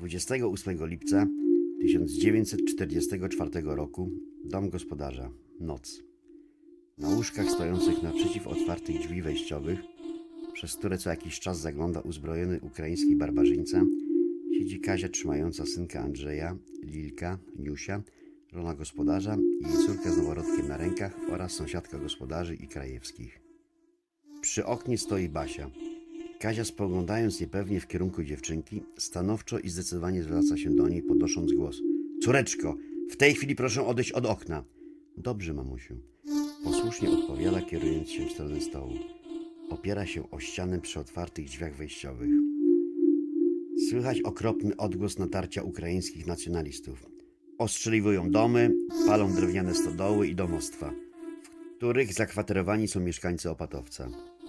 28 lipca 1944 roku, dom gospodarza, noc. Na łóżkach stojących naprzeciw otwartych drzwi wejściowych, przez które co jakiś czas zagląda uzbrojony ukraiński barbarzyńca, siedzi Kazia trzymająca synka Andrzeja, Lilka, Niusia, żona gospodarza i jej córka z noworodkiem na rękach oraz sąsiadka gospodarzy i Krajewskich. Przy oknie stoi Basia. Kazia, spoglądając niepewnie w kierunku dziewczynki, stanowczo i zdecydowanie zwraca się do niej, podnosząc głos. Córeczko, w tej chwili proszę odejść od okna. Dobrze, mamusiu. Posłusznie odpowiada, kierując się w stronę stołu. Opiera się o ścianę przy otwartych drzwiach wejściowych. Słychać okropny odgłos natarcia ukraińskich nacjonalistów. Ostrzeliwują domy, palą drewniane stodoły i domostwa, w których zakwaterowani są mieszkańcy Opatowca.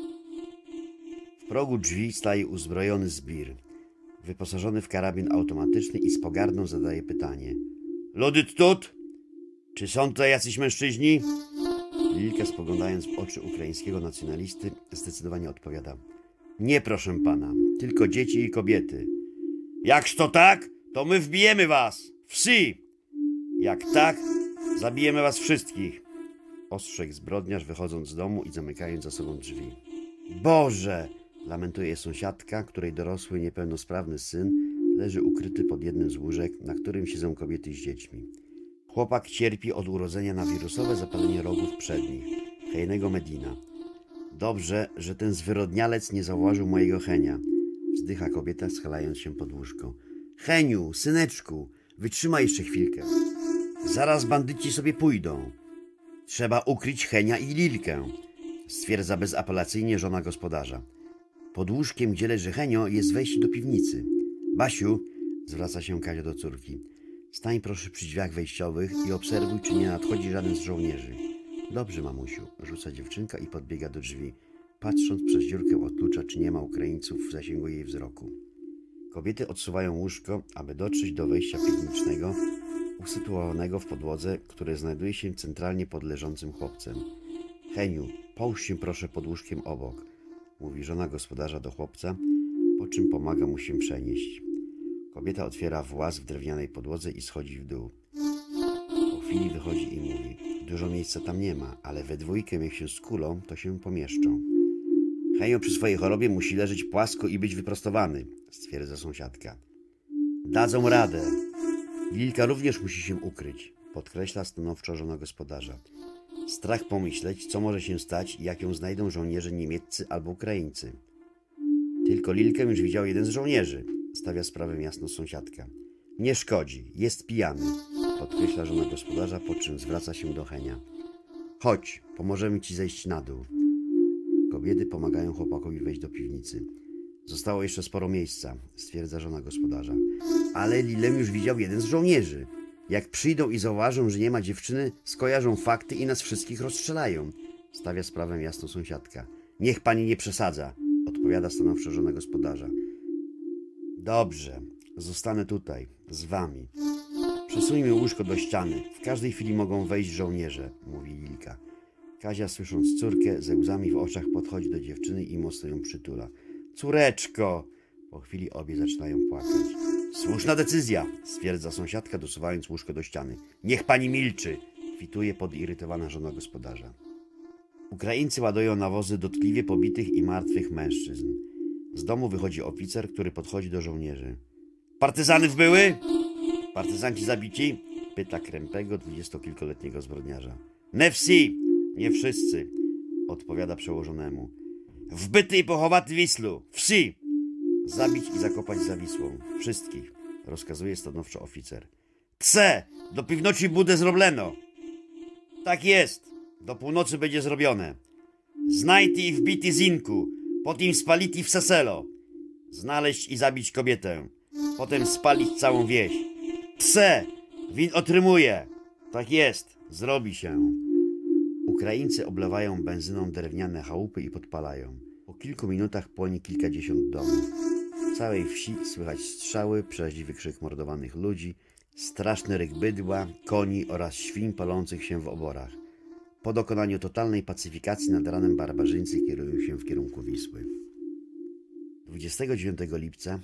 W progu drzwi staje uzbrojony zbir, wyposażony w karabin automatyczny i z pogardą zadaje pytanie. Ludyt tut? Czy są tutaj jacyś mężczyźni? Lilka, spoglądając w oczy ukraińskiego nacjonalisty, zdecydowanie odpowiada. Nie, proszę pana, tylko dzieci i kobiety. Jakż to tak? To my wbijemy was! Wsi! Jak tak, zabijemy was wszystkich! Ostrzegł zbrodniarz, wychodząc z domu i zamykając za sobą drzwi. Boże! Lamentuje sąsiadka, której dorosły, niepełnosprawny syn leży ukryty pod jednym z łóżek, na którym siedzą kobiety z dziećmi. Chłopak cierpi od urodzenia na wirusowe zapalenie rogów przednich, hejnego Medina. Dobrze, że ten zwyrodnialec nie zauważył mojego Henia. Wzdycha kobieta, schylając się pod łóżko. Heniu, syneczku, wytrzymaj jeszcze chwilkę. Zaraz bandyci sobie pójdą. Trzeba ukryć Henia i Lilkę, stwierdza bezapelacyjnie żona gospodarza. Pod łóżkiem, gdzie leży Henio, jest wejście do piwnicy. Basiu, zwraca się Kazia do córki, stań proszę przy drzwiach wejściowych i obserwuj, czy nie nadchodzi żaden z żołnierzy. Dobrze, mamusiu, rzuca dziewczynka i podbiega do drzwi, patrząc przez dziurkę od klucza, czy nie ma Ukraińców w zasięgu jej wzroku. Kobiety odsuwają łóżko, aby dotrzeć do wejścia piwniczego, usytuowanego w podłodze, które znajduje się centralnie pod leżącym chłopcem. Heniu, połóż się proszę pod łóżkiem obok, mówi żona gospodarza do chłopca, po czym pomaga mu się przenieść. Kobieta otwiera właz w drewnianej podłodze i schodzi w dół. Po chwili wychodzi i mówi. Dużo miejsca tam nie ma, ale we dwójkę, jak się skulą, to się pomieszczą. Henio przy swojej chorobie musi leżeć płasko i być wyprostowany, stwierdza sąsiadka. Dadzą radę. Lilka również musi się ukryć, podkreśla stanowczo żona gospodarza. Strach pomyśleć, co może się stać i jak ją znajdą żołnierze niemieccy albo Ukraińcy. Tylko Lilkę już widział jeden z żołnierzy, stawia sprawę jasno sąsiadka. Nie szkodzi, jest pijany, podkreśla żona gospodarza, po czym zwraca się do Henia. Chodź, pomożemy ci zejść na dół. Kobiety pomagają chłopakowi wejść do piwnicy. Zostało jeszcze sporo miejsca, stwierdza żona gospodarza. Ale Lilę już widział jeden z żołnierzy. Jak przyjdą i zauważą, że nie ma dziewczyny, skojarzą fakty i nas wszystkich rozstrzelają, stawia sprawę jasno sąsiadka. Niech pani nie przesadza, odpowiada stanowczo żona gospodarza. Dobrze, zostanę tutaj, z wami. Przesuńmy łóżko do ściany. W każdej chwili mogą wejść żołnierze, mówi Lilka. Kazia, słysząc córkę, ze łzami w oczach podchodzi do dziewczyny i mocno ją przytula. Córeczko! Po chwili obie zaczynają płakać. Słuszna decyzja, stwierdza sąsiadka, dosuwając łóżko do ściany. Niech pani milczy, kwituje podirytowana żona gospodarza. Ukraińcy ładują na wozy dotkliwie pobitych i martwych mężczyzn. Z domu wychodzi oficer, który podchodzi do żołnierzy. Partyzanów były? Partyzanci zabici? Pyta krępego, 20-kilkoletniego zbrodniarza. Ne wsi, nie wszyscy, odpowiada przełożonemu. Wbyty i pochowaty Wislu, wsi! Zabić i zakopać za Wisłą. Wszystkich, rozkazuje stanowczo oficer. Pse! Do północy bude zrobleno! Tak jest! Do północy będzie zrobione. Znajty i wbity zinku, potem spaliti w seselo. Znaleźć i zabić kobietę, potem spalić całą wieś. Pse! Win otrzymuje! Tak jest, zrobi się. Ukraińcy oblewają benzyną drewniane chałupy i podpalają. Po kilku minutach płonie kilkadziesiąt domów. W całej wsi słychać strzały, przeraźliwy krzyk mordowanych ludzi, straszny ryk bydła, koni oraz świń palących się w oborach. Po dokonaniu totalnej pacyfikacji nad ranem barbarzyńcy kierują się w kierunku Wisły. 29 lipca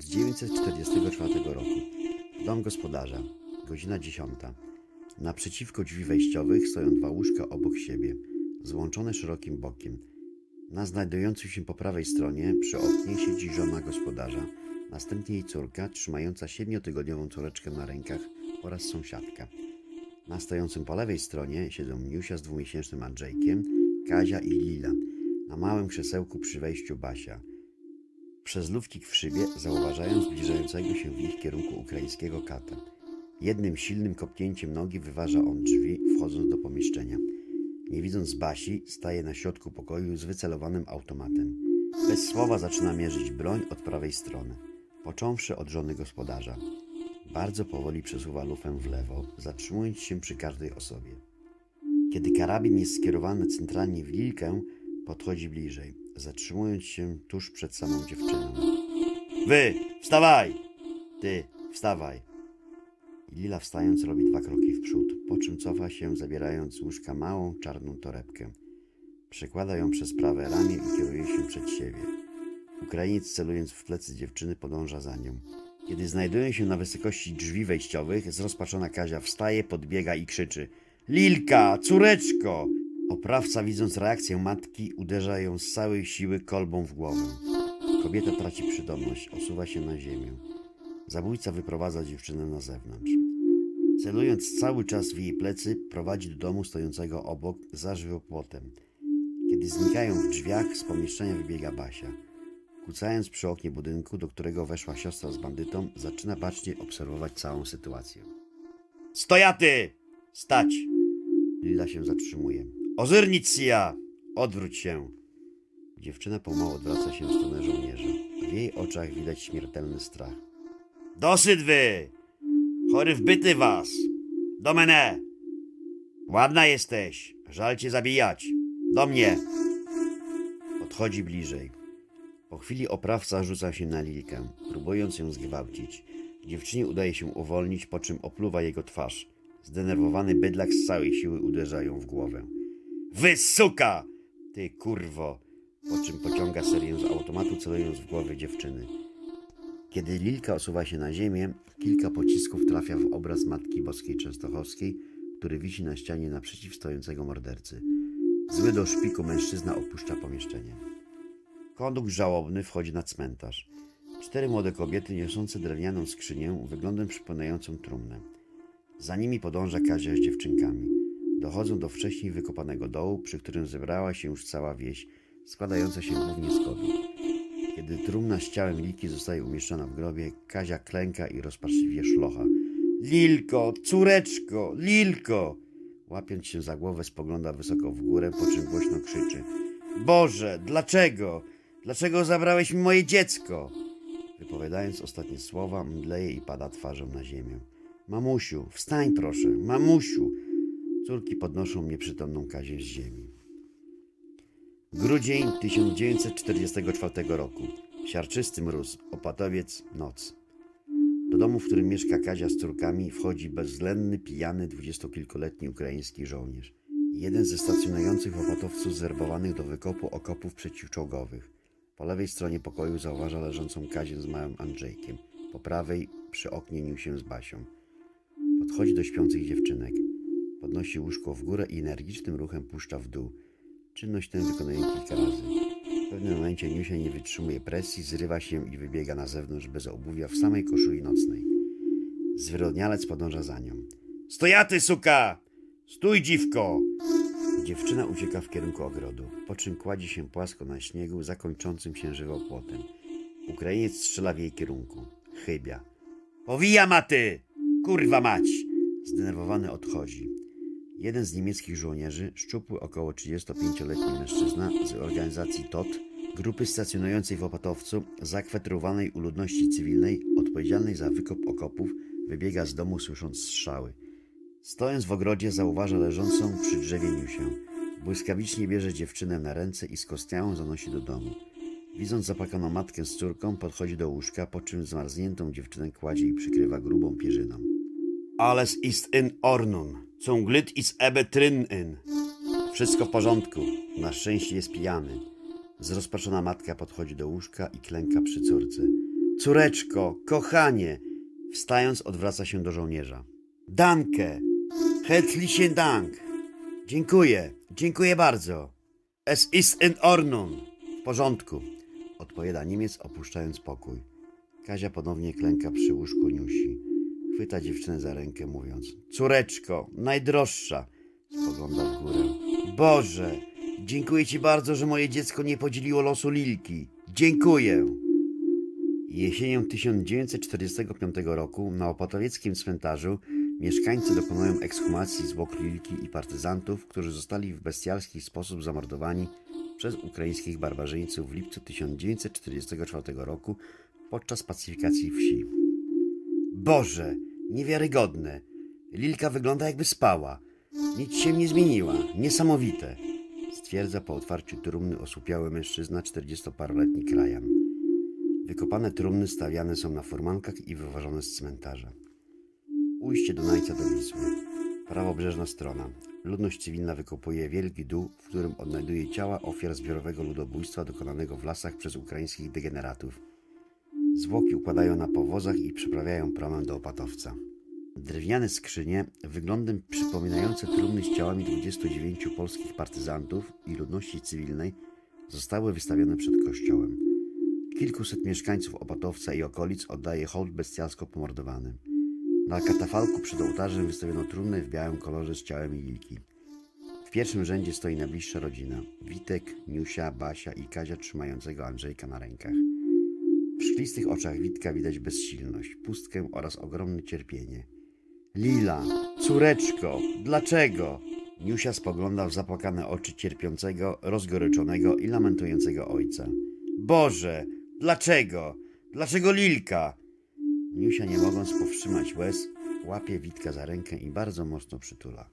1944 roku. Dom gospodarza. Godzina 10. Naprzeciwko drzwi wejściowych stoją dwa łóżka obok siebie, złączone szerokim bokiem. Na znajdującym się po prawej stronie przy oknie siedzi żona gospodarza, następnie jej córka, trzymająca 7-tygodniową córeczkę na rękach oraz sąsiadka. Na stojącym po lewej stronie siedzą Niusia z 2-miesięcznym Andrzejkiem, Kazia i Lila. Na małym krzesełku przy wejściu Basia. Przez lufcik w szybie zauważają zbliżającego się w ich kierunku ukraińskiego kata. Jednym silnym kopnięciem nogi wyważa on drzwi, wchodząc do pomieszczenia. Nie widząc Basi, staje na środku pokoju z wycelowanym automatem. Bez słowa zaczyna mierzyć broń od prawej strony, począwszy od żony gospodarza. Bardzo powoli przesuwa lufę w lewo, zatrzymując się przy każdej osobie. Kiedy karabin jest skierowany centralnie w Lilkę, podchodzi bliżej, zatrzymując się tuż przed samą dziewczyną. Wy, wstawaj! Ty, wstawaj! Lila wstając robi 2 kroki w przód, po czym cofa się, zabierając z łóżka małą, czarną torebkę. Przekłada ją przez prawe ramię i kieruje się przed siebie. Ukrainiec, celując w plecy dziewczyny, podąża za nią. Kiedy znajdują się na wysokości drzwi wejściowych, zrozpaczona Kazia wstaje, podbiega i krzyczy: Lilka, córeczko! Oprawca, widząc reakcję matki, uderza ją z całej siły kolbą w głowę. Kobieta traci przytomność, osuwa się na ziemię. Zabójca wyprowadza dziewczynę na zewnątrz. Celując cały czas w jej plecy, prowadzi do domu stojącego obok za żywopłotem. Kiedy znikają w drzwiach, z pomieszczenia wybiega Basia. Kucając przy oknie budynku, do którego weszła siostra z bandytą, zaczyna bacznie obserwować całą sytuację. Stojaty! Stać! Lila się zatrzymuje. Ozyrnić ja! Odwróć się! Dziewczyna pomału odwraca się w stronę żołnierza. W jej oczach widać śmiertelny strach. Dosyć wy! Chory wbyty was! Do mnie! Ładna jesteś! Żal cię zabijać! Do mnie! Podchodzi bliżej. Po chwili oprawca rzuca się na Lilkę, próbując ją zgwałcić. Dziewczynie udaje się uwolnić, po czym opluwa jego twarz. Zdenerwowany bydlak z całej siły uderza ją w głowę. Wy suka! Ty kurwo! Po czym pociąga serię z automatu, celując w głowę dziewczyny. Kiedy Lilka osuwa się na ziemię, kilka pocisków trafia w obraz Matki Boskiej Częstochowskiej, który wisi na ścianie naprzeciw stojącego mordercy. Zły do szpiku mężczyzna opuszcza pomieszczenie. Kondukt żałobny wchodzi na cmentarz. 4 młode kobiety niosące drewnianą skrzynię, wyglądem przypominającą trumnę. Za nimi podąża Kazia z dziewczynkami. Dochodzą do wcześniej wykopanego dołu, przy którym zebrała się już cała wieś, składająca się głównie z kobiet. Kiedy trumna z ciałem Lilki zostaje umieszczona w grobie, Kazia klęka i rozpaczliwie szlocha. Lilko, córeczko, Lilko! Łapiąc się za głowę, spogląda wysoko w górę, po czym głośno krzyczy. Boże, dlaczego? Dlaczego zabrałeś mi moje dziecko? Wypowiadając ostatnie słowa, mdleje i pada twarzą na ziemię. Mamusiu, wstań proszę, mamusiu! Córki podnoszą nieprzytomną Kazię z ziemi. Grudzień 1944 roku. Siarczysty mróz, Opatowiec, noc. Do domu, w którym mieszka Kazia z córkami, wchodzi bezwzględny, pijany, 20-kilkoletni ukraiński żołnierz. Jeden ze stacjonujących w Opatowcu zwerbowanych do wykopu okopów przeciwczołgowych. Po lewej stronie pokoju zauważa leżącą Kazię z małym Andrzejkiem. Po prawej przy oknie Niusię z Basią. Podchodzi do śpiących dziewczynek. Podnosi łóżko w górę i energicznym ruchem puszcza w dół. Czynność tę wykonuje kilka razy. W pewnym momencie Niusia nie wytrzymuje presji, zrywa się i wybiega na zewnątrz bez obuwia w samej koszuli nocnej. Zwyrodnialec podąża za nią. Stojaty, suka! Stój, dziwko! Dziewczyna ucieka w kierunku ogrodu, po czym kładzie się płasko na śniegu zakończącym się żywopłotem. Ukrainiec strzela w jej kierunku. Chybia. Powija maty! Kurwa mać! Zdenerwowany odchodzi. Jeden z niemieckich żołnierzy, szczupły około 35-letni mężczyzna z organizacji TOT, grupy stacjonującej w Opatowcu, zakwaterowanej u ludności cywilnej, odpowiedzialnej za wykop okopów, wybiega z domu słysząc strzały. Stojąc w ogrodzie, zauważa leżącą przy drzewie Niusię. Błyskawicznie bierze dziewczynę na ręce i skostniałą zanosi do domu. Widząc zapłakaną matkę z córką, podchodzi do łóżka, po czym zmarzniętą dziewczynę kładzie i przykrywa grubą pierzyną. Alles ist in Ordnung. Zum Glück ist Ebbe drin. Wszystko w porządku. Na szczęście jest pijany. Zrozpaczona matka podchodzi do łóżka i klęka przy córce. Córeczko, kochanie! Wstając, odwraca się do żołnierza. Danke! Herzlichen Dank! Dziękuję bardzo. Es ist in Ordnung. W porządku, odpowiada Niemiec, opuszczając pokój. Kazia ponownie klęka przy łóżku Niusi. Chwyta dziewczynę za rękę, mówiąc: córeczko, najdroższa! Spogląda w górę. Boże, dziękuję Ci bardzo, że moje dziecko nie podzieliło losu Lilki. Dziękuję! Jesienią 1945 roku na opatowieckim cmentarzu mieszkańcy dokonują ekshumacji zwłok Lilki i partyzantów, którzy zostali w bestialski sposób zamordowani przez ukraińskich barbarzyńców w lipcu 1944 roku podczas pacyfikacji wsi. Boże, niewiarygodne! Lilka wygląda, jakby spała. Nic się nie zmieniła. Niesamowite! Stwierdza po otwarciu trumny osłupiały mężczyzna, 40-paroletni krajan. Wykopane trumny stawiane są na furmankach i wywożone z cmentarza. Ujście Dunajca do Wisły. Prawobrzeżna strona. Ludność cywilna wykopuje wielki dół, w którym odnajduje ciała ofiar zbiorowego ludobójstwa dokonanego w lasach przez ukraińskich degeneratów. Zwłoki układają na powozach i przeprawiają promem do Opatowca. Drewniane skrzynie, wyglądem przypominające trumny z ciałami 29 polskich partyzantów i ludności cywilnej, zostały wystawione przed kościołem. Kilkuset mieszkańców Opatowca i okolic oddaje hołd bestialsko pomordowanym. Na katafalku przed ołtarzem wystawiono trumnę w białym kolorze z ciałem Lilki. W pierwszym rzędzie stoi najbliższa rodzina: Witek, Niusia, Basia i Kazia trzymającego Andrzejka na rękach. W szklistych oczach Witka widać bezsilność, pustkę oraz ogromne cierpienie. Lila, córeczko, dlaczego? Niusia spogląda w zapłakane oczy cierpiącego, rozgoryczonego i lamentującego ojca. Boże, dlaczego? Dlaczego Lilka? Niusia, nie mogąc powstrzymać łez, łapie Witka za rękę i bardzo mocno przytula.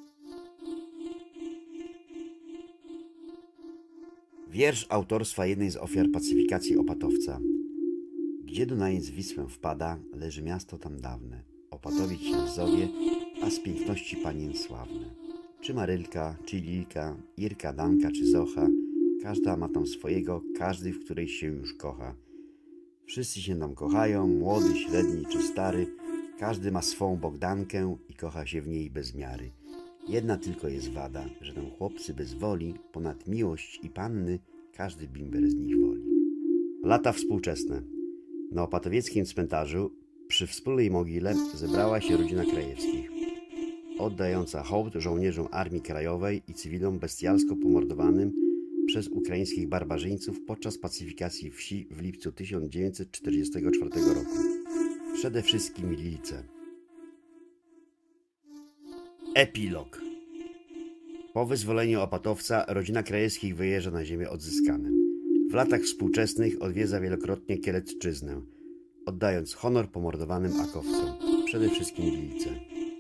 Wiersz autorstwa jednej z ofiar pacyfikacji Opatowca. Gdzie Dunajec w Wisłę wpada, leży miasto tam dawne. Opatowiec się zowie, a z piękności panien sławne. Czy Marylka, czy Lilka, Irka, Danka, czy Zocha, każda ma tam swojego, każdy w której się już kocha. Wszyscy się tam kochają, młody, średni czy stary, każdy ma swą Bogdankę i kocha się w niej bez miary. Jedna tylko jest wada, że tam chłopcy bez woli, ponad miłość i panny, każdy bimber z nich woli. Lata współczesne. Na opatowieckim cmentarzu przy wspólnej mogile zebrała się rodzina Krajewskich, oddająca hołd żołnierzom Armii Krajowej i cywilom bestialsko pomordowanym przez ukraińskich barbarzyńców podczas pacyfikacji wsi w lipcu 1944 roku. Przede wszystkim Lilce. Epilog. Po wyzwoleniu Opatowca rodzina Krajewskich wyjeżdża na ziemię odzyskane. W latach współczesnych odwiedza wielokrotnie Kielecczyznę, oddając honor pomordowanym akowcom, przede wszystkim Lilce.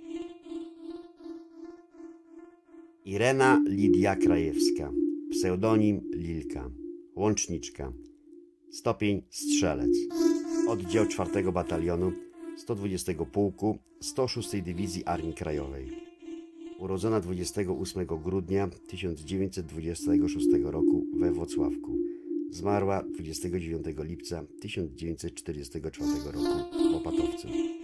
Irena Lidia Krajewska, pseudonim Lilka, łączniczka, stopień strzelec, oddział 4 Batalionu 120 Pułku 106 Dywizji Armii Krajowej. Urodzona 28 grudnia 1926 roku we Włocławku. Zmarła 29 lipca 1944 roku w Opatowcu.